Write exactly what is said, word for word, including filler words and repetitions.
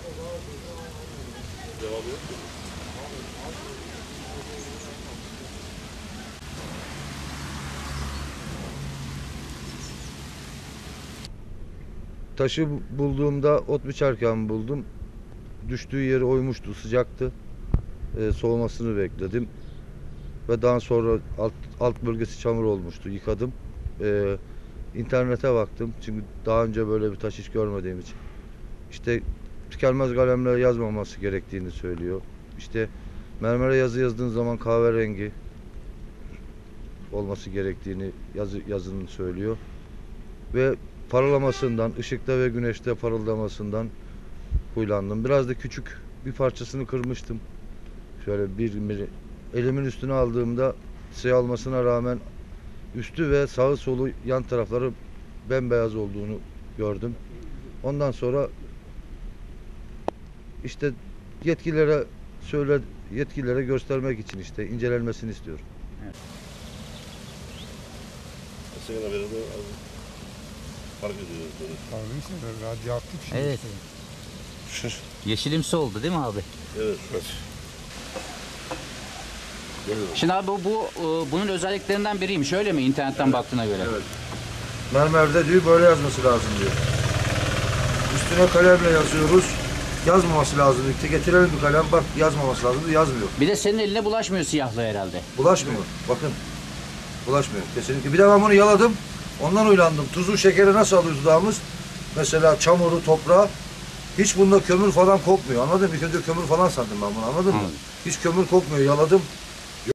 Cevabı yok mu? Taşı bulduğumda ot biçerken buldum. Düştüğü yeri oymuştu, sıcaktı. Ee, soğumasını bekledim. Ve daha sonra alt, alt bölgesi çamur olmuştu, yıkadım. Ee, internete baktım çünkü daha önce böyle bir taş hiç görmediğim için. İşte tükenmez kalemle yazmaması gerektiğini söylüyor. İşte mermere yazı yazdığın zaman kahverengi olması gerektiğini yazı, yazının söylüyor. Ve paralamasından, ışıkta ve güneşte parıldamasından huylandım. Biraz da küçük bir parçasını kırmıştım. Şöyle bir mili. Elimin üstüne aldığımda siyah olmasına rağmen üstü ve sağı solu yan tarafları bembeyaz olduğunu gördüm. Ondan sonra işte yetkililere söyle yetkililere göstermek için işte incelenmesini istiyorum. Evet. Aslında haberi de fark ediyoruz böyle. Farkındaysan radyoaktif şey. Evet. Yeşilimsi oldu değil mi abi? Evet. Evet. Şimdi abi bu, bu e, bunun özelliklerinden biriymiş öyle mi internetten evet. baktığına göre? Evet. Mermerde diyor böyle yazması lazım diyor. Üstüne kalemle yazıyoruz. Yazmaması lazım. İşte getirelim bir kalem bak yazmaması lazım diyor. Yazmıyor. Bir de senin eline bulaşmıyor siyahlığı herhalde. Bulaşmıyor. Bakın. Bulaşmıyor. Kesinlikle. Bir de ben bunu yaladım. Ondan uylandım. Tuzu, şekeri nasıl alıyor dudağımız? Mesela çamuru, toprağı. Hiç bunda kömür falan kokmuyor. Anladın mı? İlk önce kömür falan sandım ben bunu. Anladın mı? Anladım. Hiç kömür kokmuyor. Yaladım.